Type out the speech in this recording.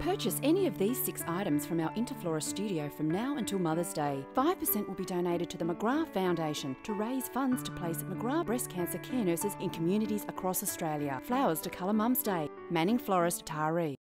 Purchase any of these 6 items from our Florist studio from now until Mother's Day. 5% will be donated to the McGrath Foundation to raise funds to place McGrath breast cancer care nurses in communities across Australia. Flowers to colour Mum's Day. Manning Florist Taree.